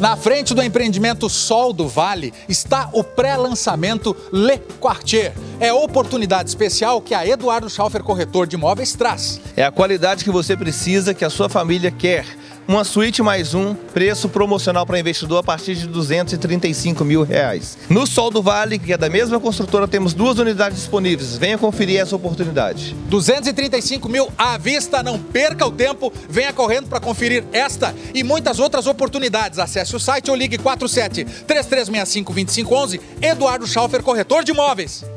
Na frente do empreendimento Sol do Vale está o pré-lançamento Le Quartier. É a oportunidade especial que a Eduardo Schaufer Corretor de Imóveis traz. É a qualidade que você precisa, que a sua família quer. Uma suíte mais um, preço promocional para investidor a partir de R$ 235 mil. No Sol do Vale, que é da mesma construtora, temos 2 unidades disponíveis. Venha conferir essa oportunidade. 235 mil à vista, não perca o tempo. Venha correndo para conferir esta e muitas outras oportunidades. Acesse o site ou ligue 47 3365 2511. Eduardo Schaufer Corretor de Imóveis.